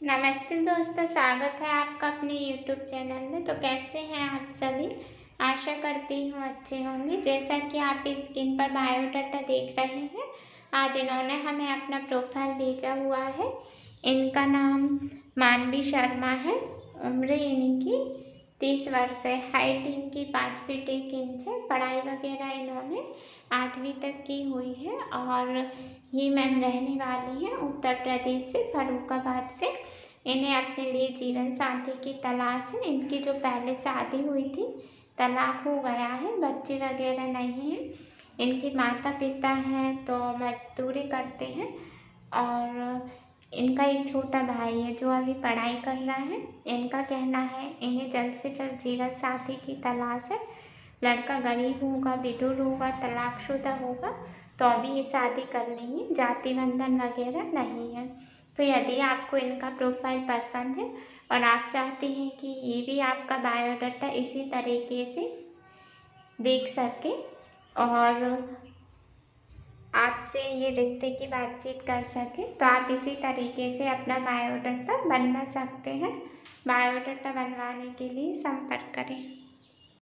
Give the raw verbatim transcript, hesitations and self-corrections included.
नमस्ते दोस्तों, स्वागत है आपका अपने यूट्यूब चैनल में। तो कैसे हैं आप सभी? आशा करती हूँ अच्छे होंगे। जैसा कि आप स्क्रीन पर बायोडाटा देख रहे हैं, आज इन्होंने हमें अपना प्रोफाइल भेजा हुआ है। इनका नाम मानवी शर्मा है। उम्र इनकी तीस वर्ष है। हाइट इनकी पाँच फीट एक इंच है। पढ़ाई वगैरह इन्होंने आठवीं तक की हुई है और ये मैम रहने वाली हैं उत्तर प्रदेश से, फर्रुखाबाद से। इन्हें अपने लिए जीवन साथी की तलाश है। इनकी जो पहले शादी हुई थी, तलाक हो गया है, बच्चे वगैरह नहीं हैं। इनके माता पिता हैं तो मजदूरी करते हैं और इनका एक छोटा भाई है जो अभी पढ़ाई कर रहा है। इनका कहना है इन्हें जल्द से जल्द जीवन साथी की तलाश है। लड़का गरीब होगा, विधुर होगा, तलाकशुदा होगा तो अभी ये शादी कर लेंगे। जाति बंधन वगैरह नहीं है। तो यदि आपको इनका प्रोफाइल पसंद है और आप चाहते हैं कि ये भी आपका बायोडाटा इसी तरीके से देख सके और आपसे ये रिश्ते की बातचीत कर सके, तो आप इसी तरीके से अपना बायोडाटा बनवा सकते हैं। बायोडाटा बनवाने के लिए संपर्क करें।